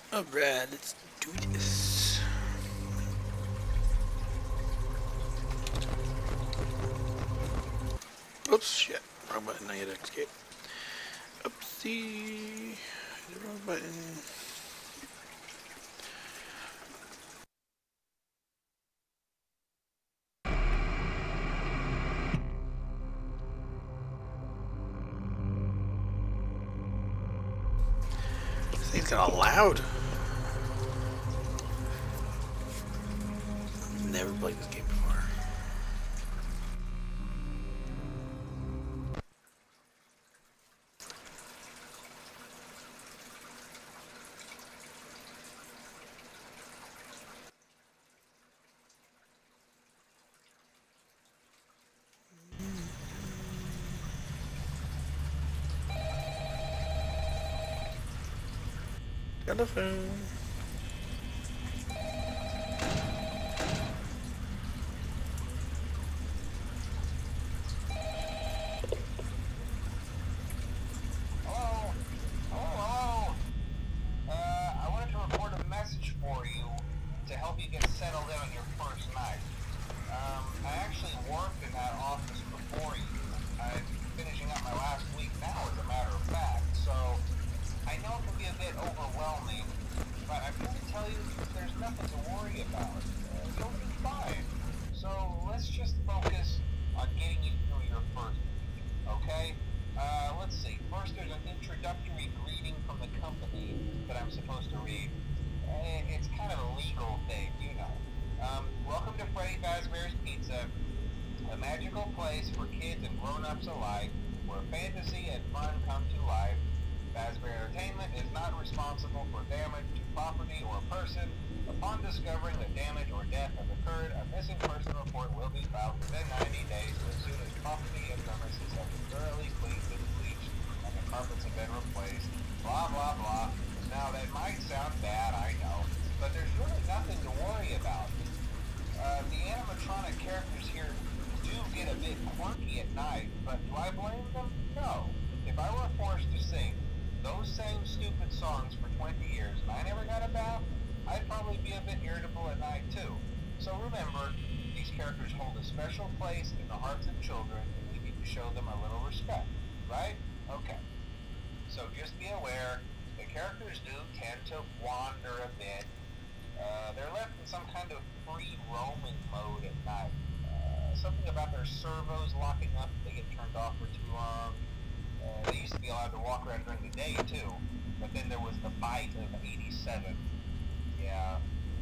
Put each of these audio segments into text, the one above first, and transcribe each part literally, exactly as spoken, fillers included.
Alright, let's do this. Oops, shit. Wrong button, I hit escape. Oopsie. The wrong button. This thing's kinda loud. I've never played this game before. Telephone. Hello? Hello? Uh, I wanted to report a message for you to help you get settled in on your first night. Um, I actually worked in that office before you. I'm finishing up my last week now, as a matter of fact, so I know it can be a bit overwhelming, but I'm here to tell you there's nothing to worry about. Uh, you'll be fine. So let's just focus on getting you through your first week, okay? Uh, let's see. First, there's an introductory greeting from the company that I'm supposed to read. Uh, It's kind of a legal thing, you know. Um, welcome to Freddy Fazbear's Pizza, a magical place for kids and grown-ups alike, where fantasy and fun come to life. Fazbear Entertainment is not responsible for damage to property or person. Upon discovering that damage or death has occurred, a missing person report will be filed within ninety days as soon as property and premises have been thoroughly cleaned and bleached and the carpets have been replaced. Blah, blah, blah. Now, that might sound bad, I know, but there's really nothing to worry about. Uh, the animatronic characters here do get a bit quirky at night, but do I blame them? No. If I were forced to sing those same stupid songs for twenty years and I never got a bath, I'd probably be a bit irritable at night too. So remember, these characters hold a special place in the hearts of children and we need to show them a little respect, right? Okay. So just be aware, the characters do tend to wander a bit. Uh, they're left in some kind of free roaming mode at night. Uh, something about their servos locking up if they get turned off for too long. Uh, they used to be allowed to walk around during the day too, but then there was the bite of eighty-seven. Yeah,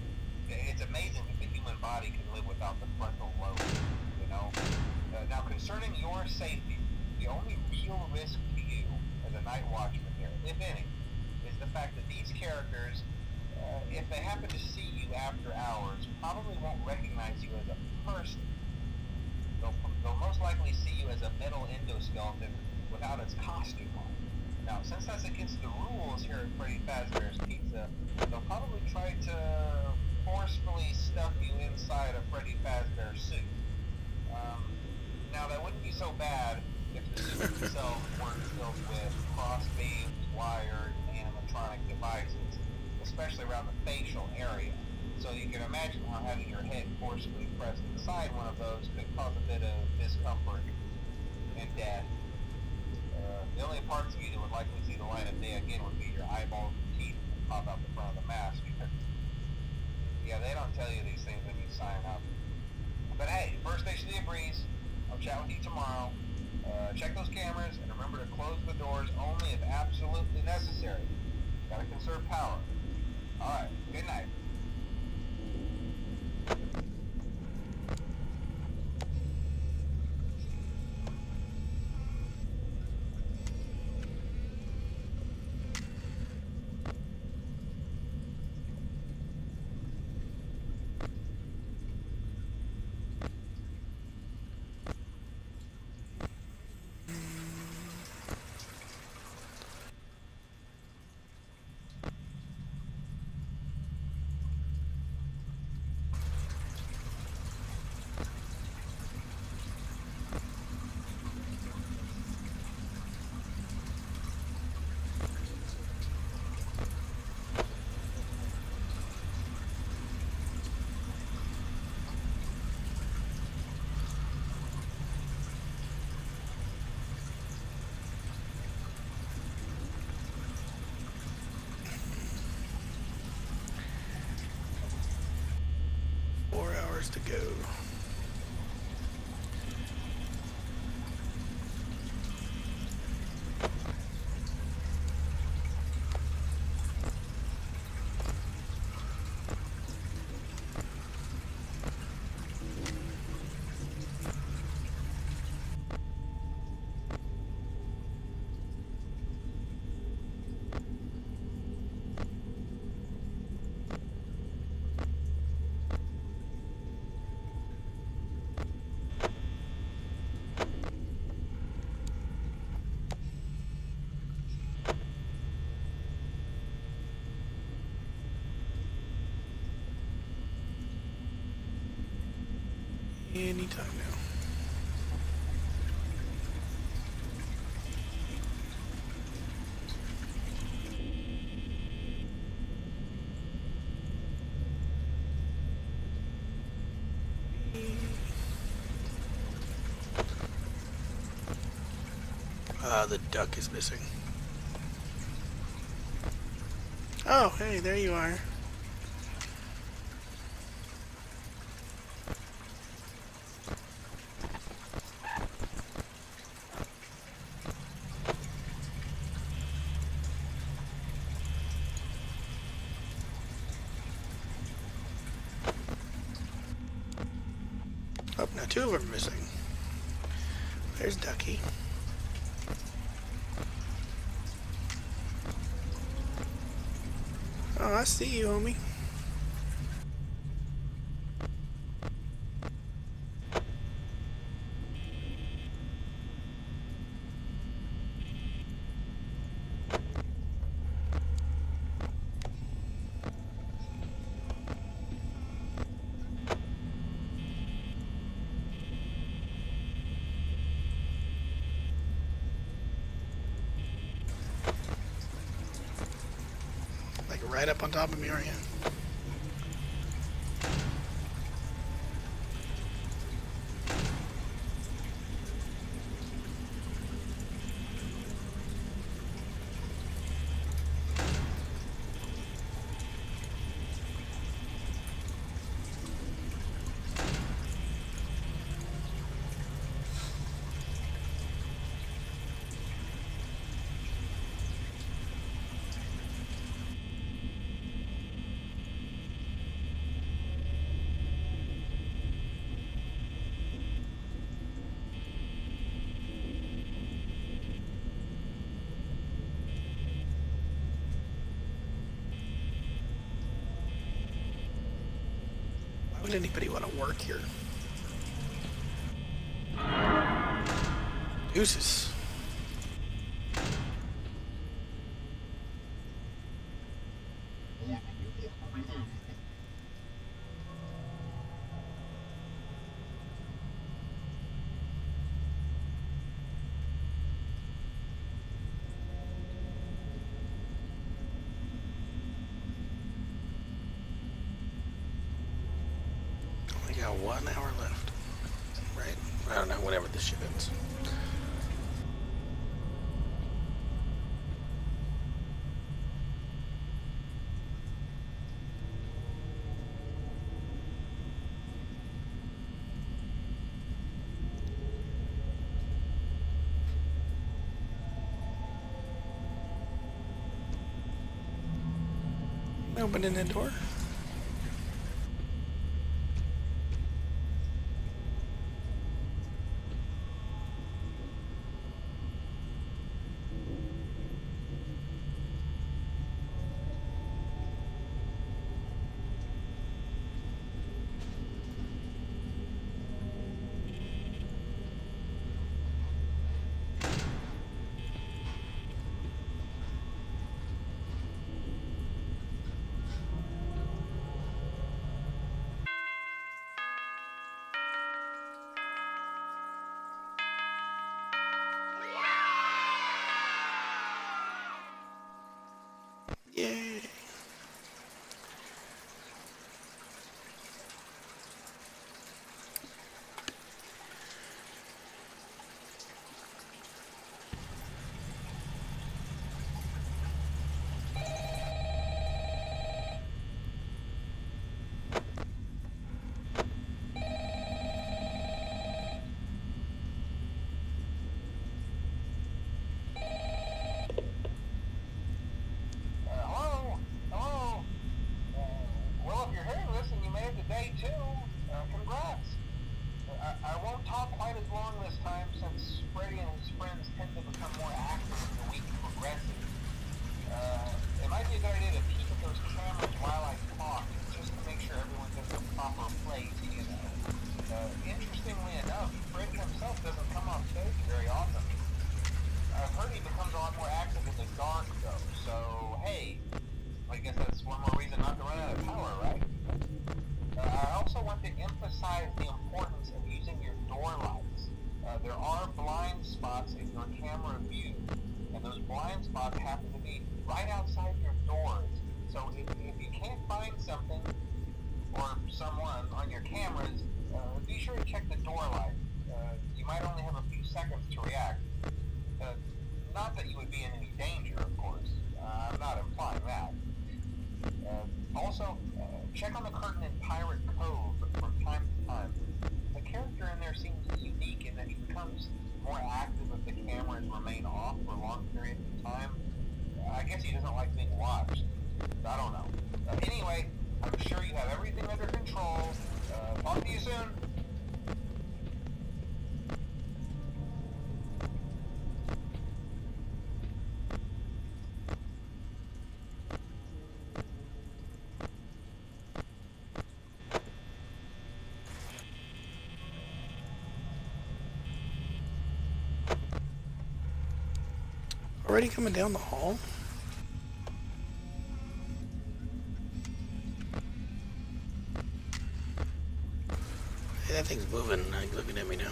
it's amazing that the human body can live without the frontal lobe, you know? Uh, now, concerning your safety, the only real risk to you as a night watchman here, if any, is the fact that these characters, uh, if they happen to see you after hours, probably won't recognize you as a person. They'll, they'll most likely see you as a metal endoskeleton without its costume on. Now, since that's against the rules here at Freddy Fazbear's Pizza, they'll probably try to forcefully stuff you inside a Freddy Fazbear suit. Um, now, that wouldn't be so bad if the suit itself weren't filled with cross beams, wires, and animatronic devices, especially around the facial area. So you can imagine how having your head forcibly pressed inside one of those could cause a bit of discomfort and death. Uh, the only parts of you that would likely see the light of day again would be your eyeballs and teeth that pop out the front of the mask. Yeah, they don't tell you these things when you sign up. But hey, first station of the breeze. I'll chat with you tomorrow. Uh, check those cameras and remember to close the doors only if absolutely necessary. Gotta conserve power. Alright, good night. to go. Anytime now. Ah, uh, the duck is missing. Oh, hey, there you are. Oh, now two of them are missing. There's Ducky. Oh, I see you, homie. Right up on top of me, aren't you? Why would anybody want to work here? Deuces. Only got one hour left. Right? I don't know, whenever this shit ends. Opening the door. I won't talk quite as long this time since Freddy and his friends tend to become more active as the week progresses. Uh, it might be a good idea to peek at those cameras while I talk, just to make sure everyone gets the proper play, you know. Uh, interestingly enough, Freddy himself doesn't come off stage very often. I've heard he becomes a lot more active in the dark, though, so hey, I guess that's one more reason not to run out of power, right? Uh, I also want to emphasize the importance of using your door lights. Uh, there are blind spots in your camera view, and those blind spots happen to be right outside your doors. So if, if you can't find something or someone on your cameras, uh, be sure to check the door light. Uh, you might only have a few seconds to react. Uh, not that you would be in any danger, of course. Uh, I'm not implying that. Uh, also, uh, check on the curtain in Pirate Cove from time to time. The character in there seems unique in that he becomes more active if the cameras remain off for long periods of time. Uh, I guess he doesn't like being watched. I don't know. Uh, anyway, I'm sure you have everything under control. Uh, talk to you soon. Already coming down the hall? Hey, that thing's moving. Like, looking at me now.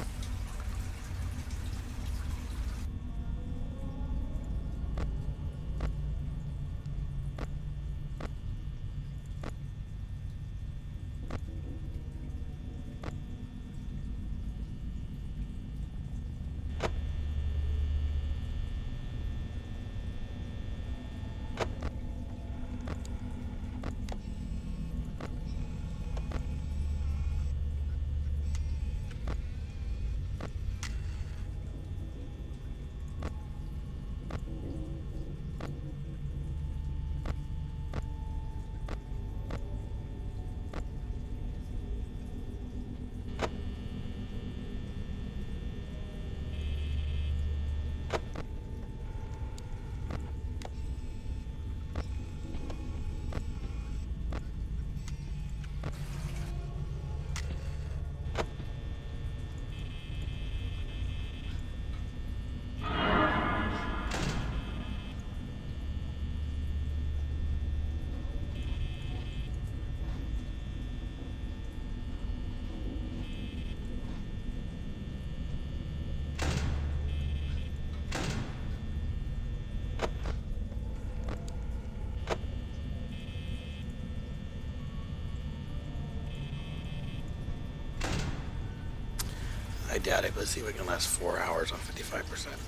I doubt it. Let's see if we can last four hours on fifty-five percent.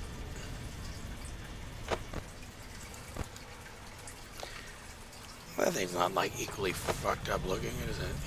Well, that thing's not like equally fucked up looking, is it?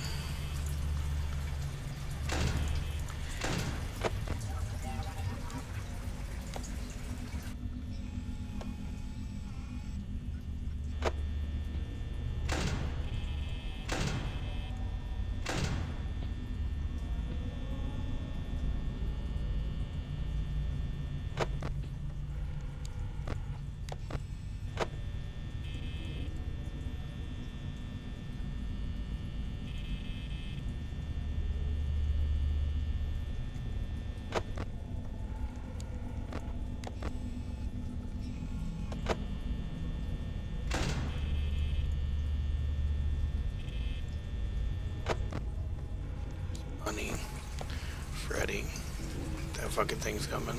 Freddy, that fucking thing's coming.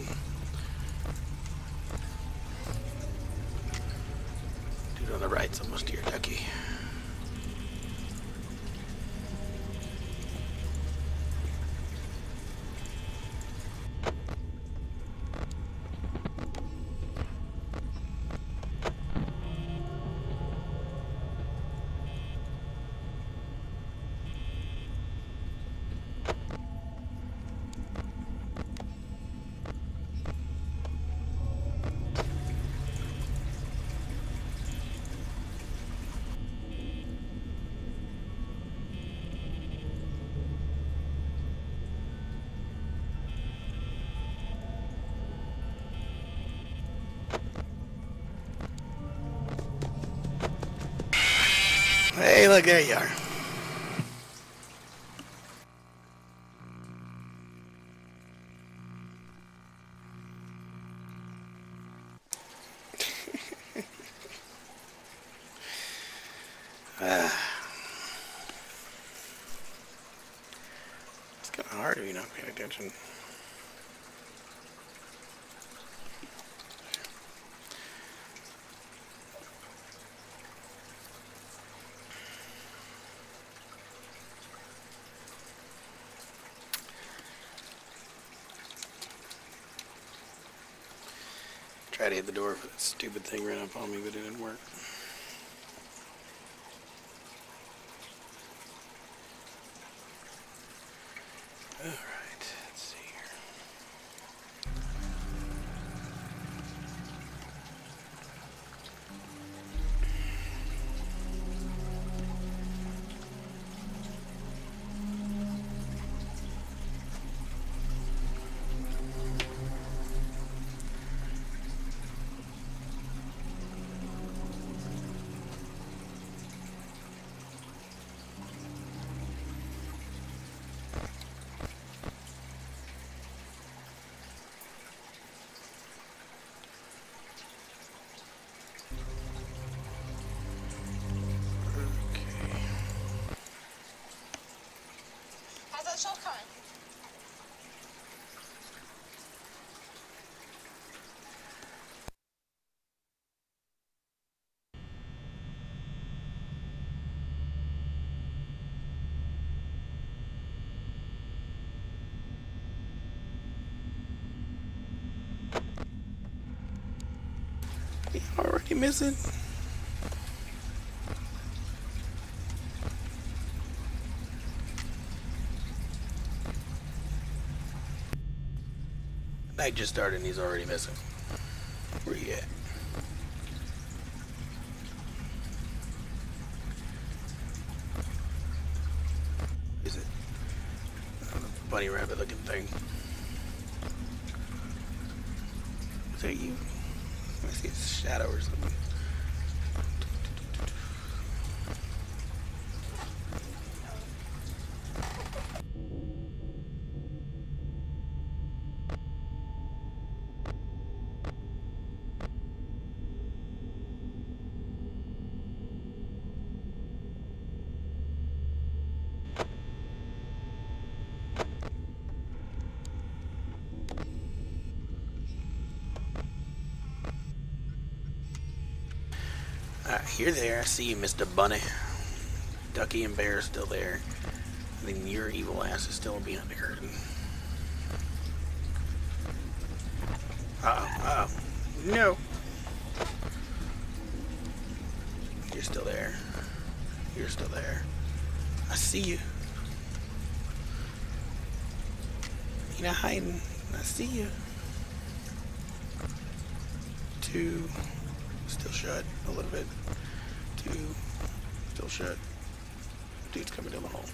Dude on the right's almost to your ducky. Hey, look, there you are. uh, it's kind of hard if you're not paying attention. Tried to hit the door for that stupid thing ran up on me, but it didn't work. Alright, let's see here. You already missing? Night just started and he's already missing. Where you at? Is it? Oh, the bunny rabbit looking thing. Is that you? I see it's a shadow or something. Alright, you're there. I see you, Mister Bunny. Ducky and Bear are still there. I think your evil ass is still behind the curtain. Uh-oh, uh-oh. No! You're still there. You're still there. I see you. You're not hiding. I see you. Two. Still shut a little bit. Two. Still shut. Dude's coming down the hall.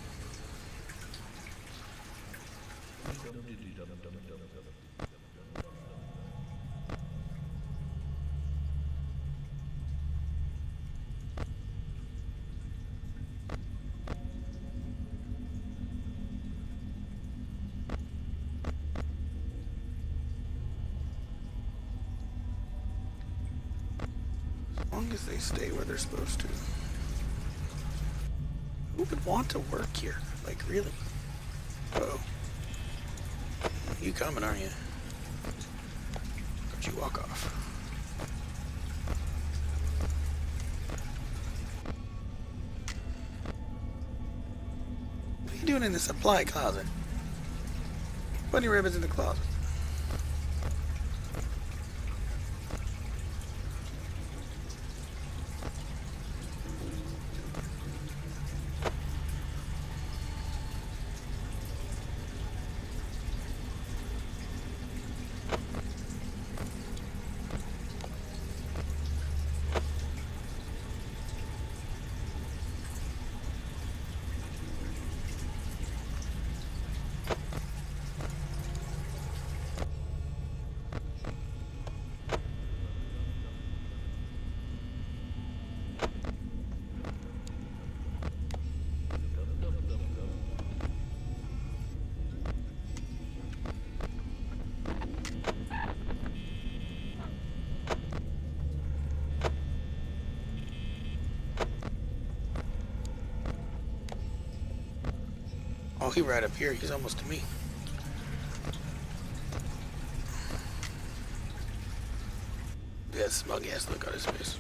As long as they stay where they're supposed to. Who would want to work here? Like, really? Uh-oh. You coming, aren't you? Don't you walk off. What are you doing in the supply closet? Bunny rabbit's in the closet. Oh, he right up here. He's almost to me. Yeah, smug ass look on his face.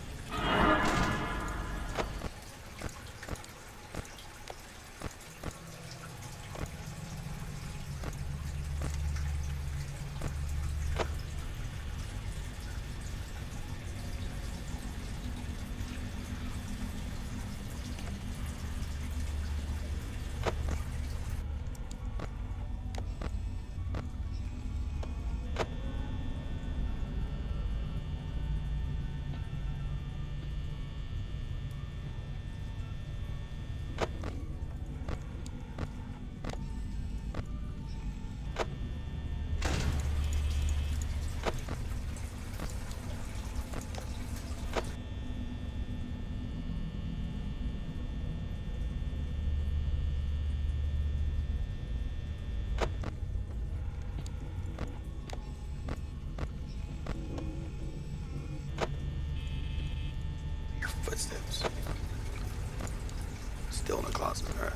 Footsteps. Still in the closet. Alright.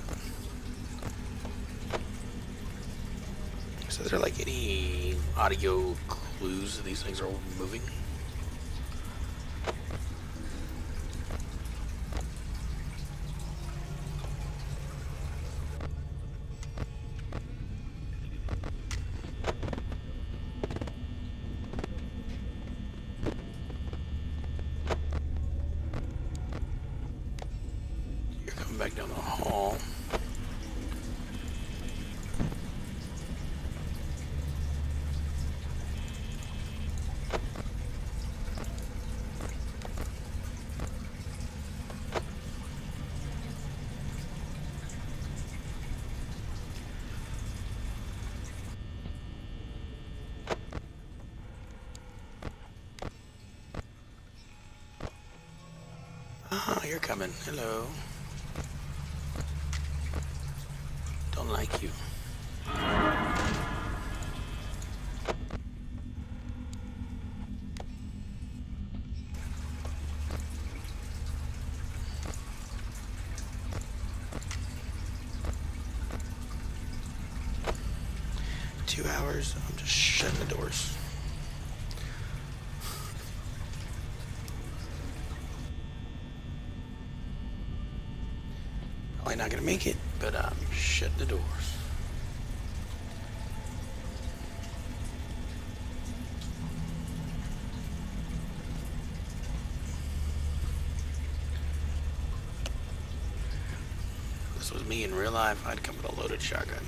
So is there like any audio clues that these things are moving? You're coming back down the hall. Ah, you're coming. Hello. Don't like you. Two hours. I'm just shutting the doors. Probably not gonna make it, but I'm shutting the doors. If this was me in real life, I'd come with a loaded shotgun.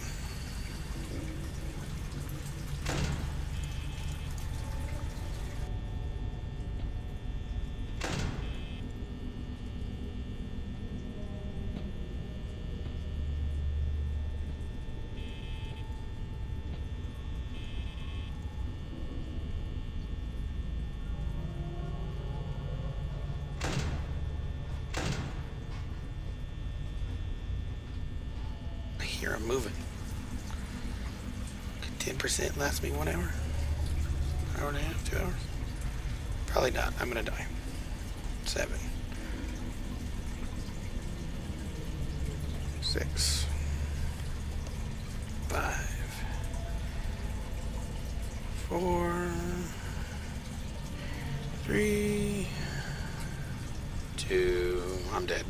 I hear him moving. ten percent lasts me one hour? Hour and a half? Two hours? Probably not. I'm gonna die. Seven. Six. Five. Four. Three. Two. I'm dead.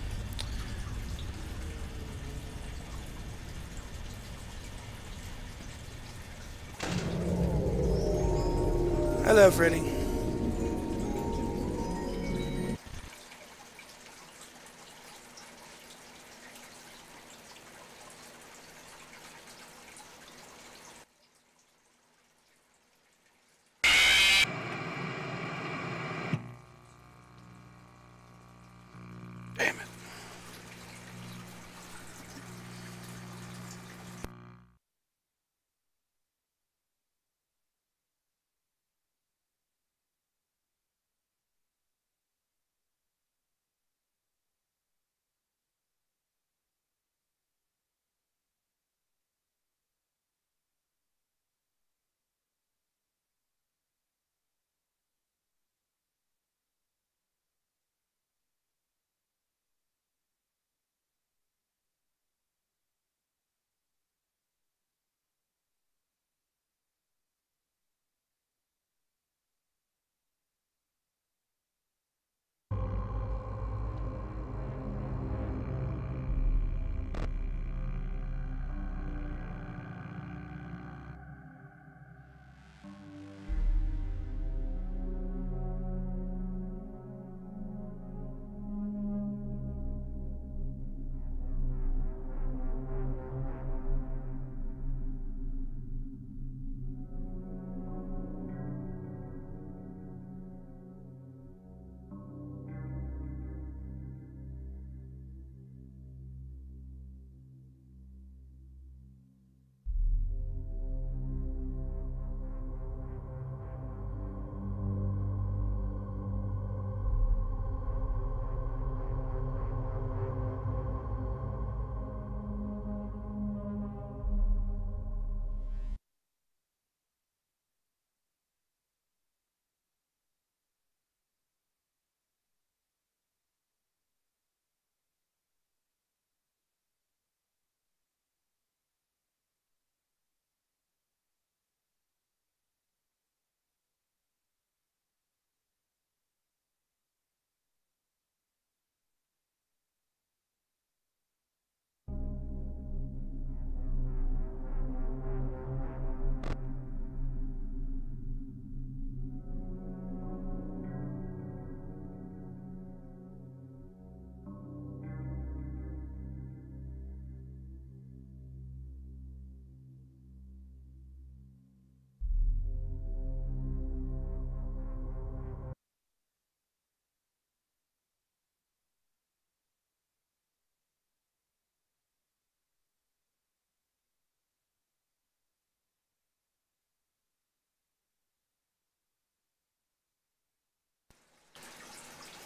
Hello, Freddy.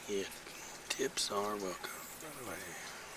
Yeah, tips are welcome. By the way.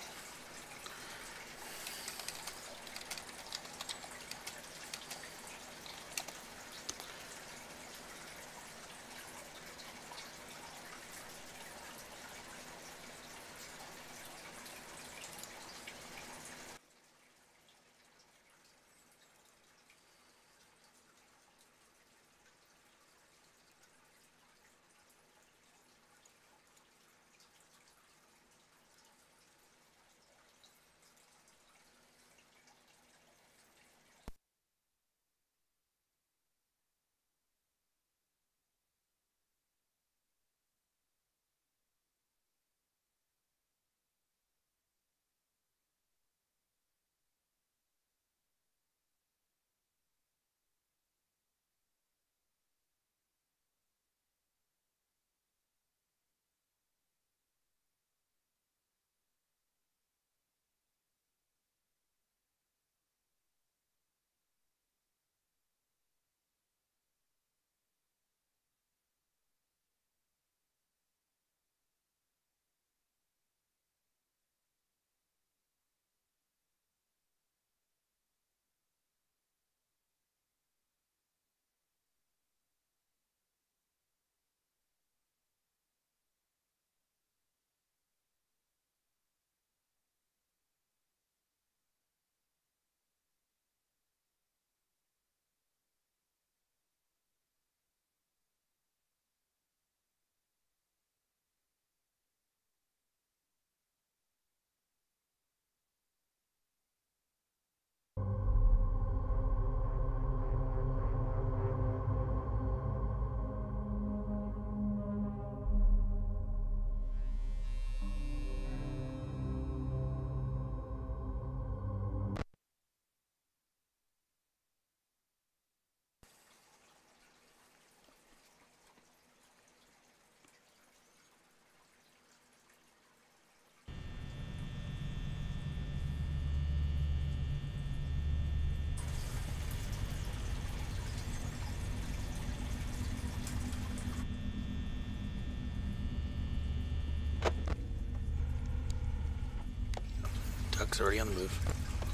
Duck's already on the move.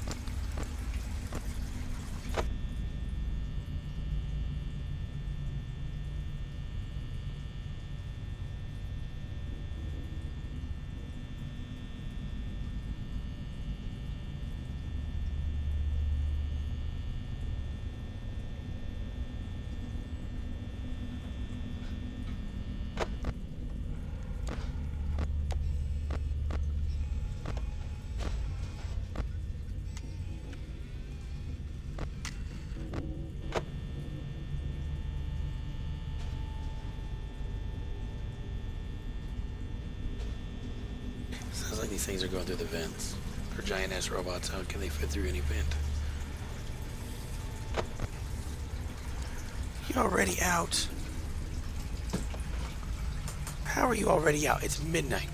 Sounds like these things are going through the vents. For giant ass robots, how can they fit through any vent? You're already out. How are you already out? It's midnight.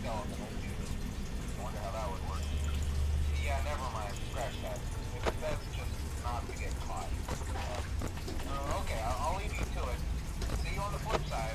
skeleton. I wonder how that would work. Yeah, never mind. Scratch that. It's best just not to get caught. Uh, uh, okay, I'll, I'll leave you to it. See you on the flip side.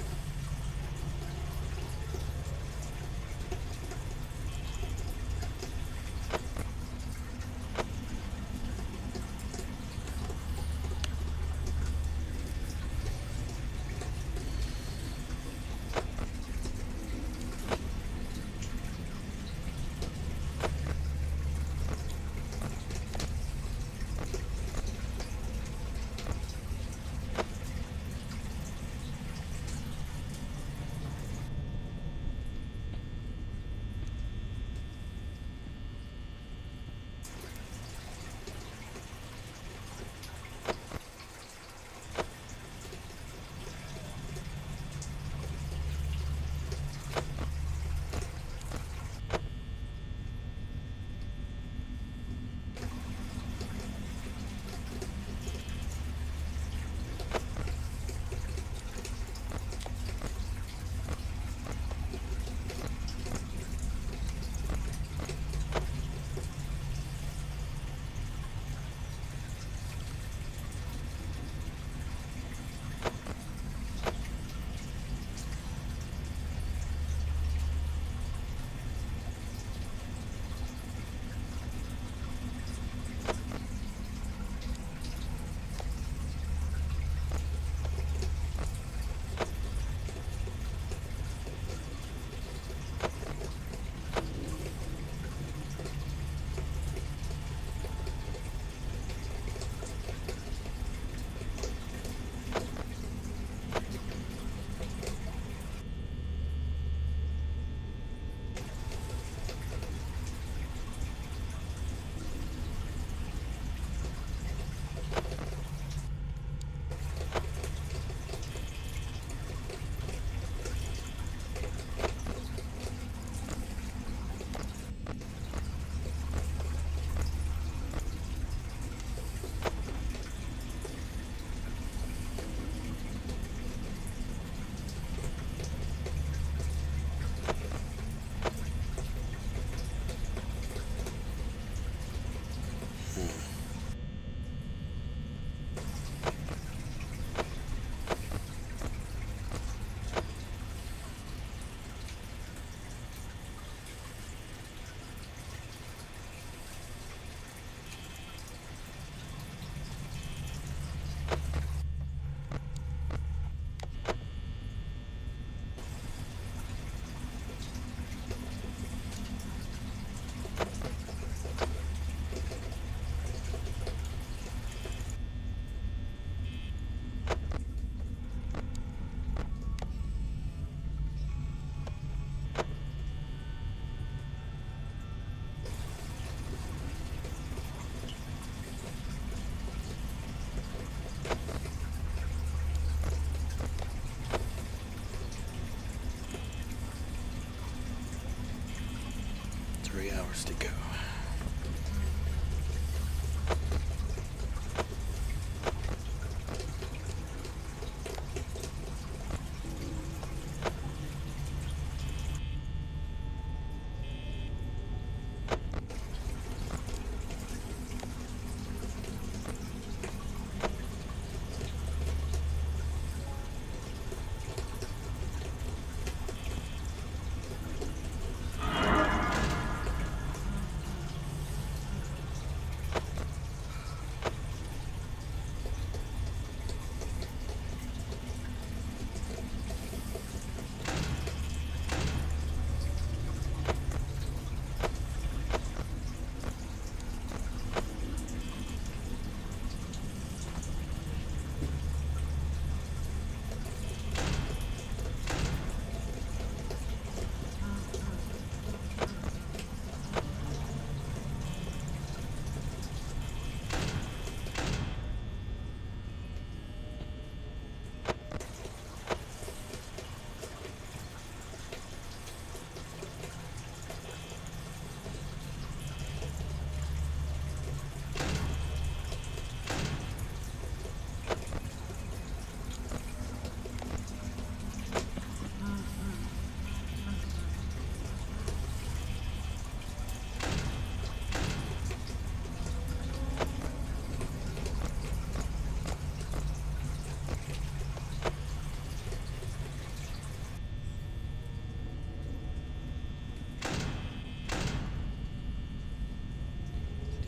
Three hours to go.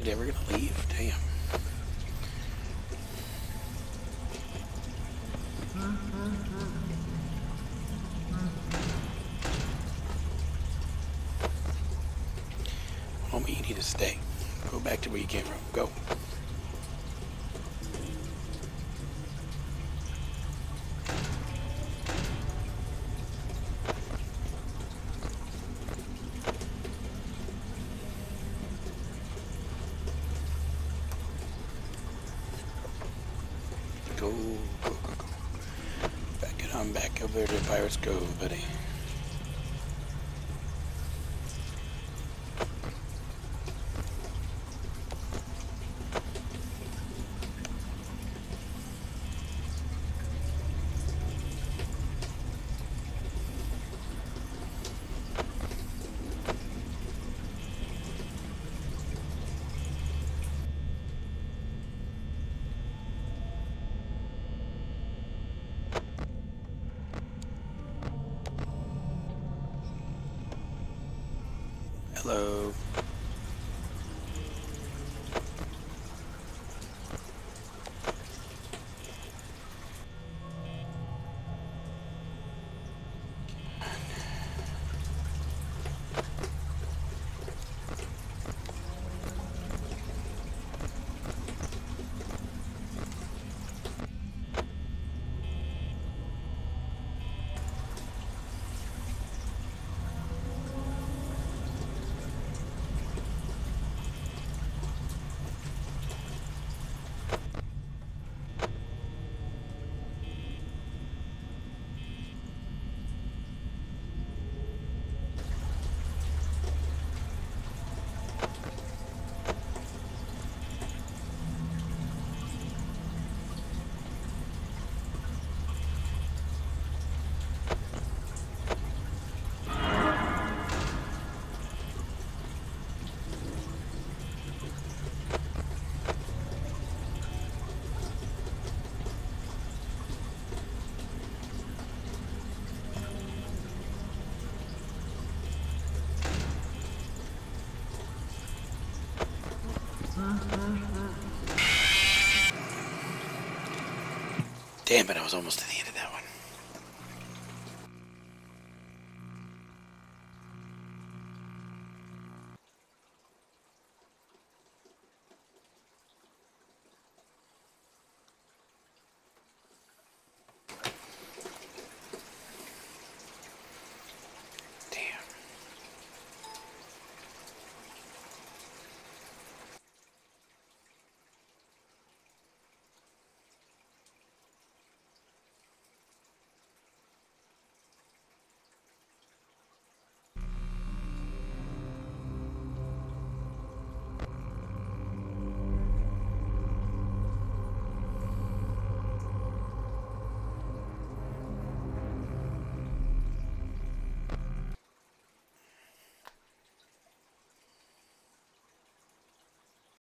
Nobody ever gonna leave? Damn. Homie, you need to stay. Go back to where you came from. Go. Go, go, go, go. Back it on back over to Pirates Cove, buddy. Hello. Damn it, I was almost to the end of